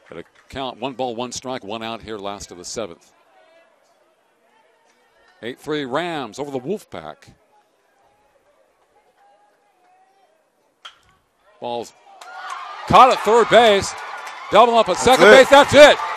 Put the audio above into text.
At a count, 1 ball, 1 strike, 1 out here, last of the 7th. 8-3 Rams over the Wolfpack. Ball's caught at third base. Double up at second base. That's it.